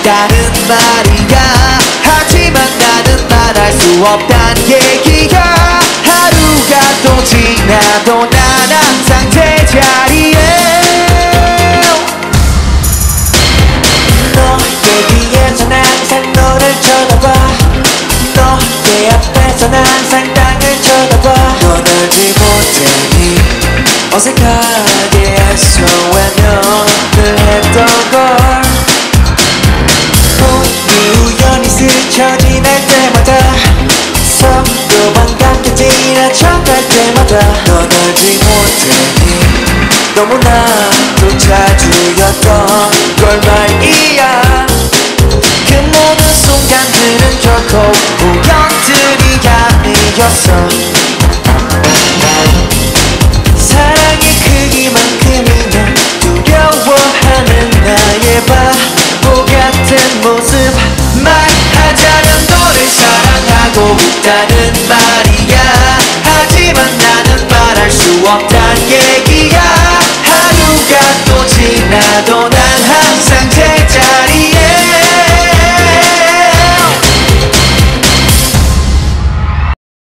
있다는 말이야. 하지만 나는 말할 수 없단 얘기야. 하루가 또 지나도 난 항상 제자리에. 너의 뒤에서 난 항상 너를 쳐다봐. 너의 앞에서 난 항상 땅을 쳐다봐. 넌 알지 못하니 어색하게 해서 외면을 했던 걸. 우연히 스쳐 지날 때마다 서로 반갑게 지나쳐갈 때마다 넌 알지 못하니 너무나도 자주였던 걸 말이야. 그 모든 순간들은 결코 우연들이 아니었어. 사랑의 크기만큼이면 두려워하는 나의 바보 같은 모습. 말하자면 너를 사랑하고 있다는 말이야. 하지만 나는 말할 수 없단 얘기야. 하루가 또 지나도 난 항상 제자리.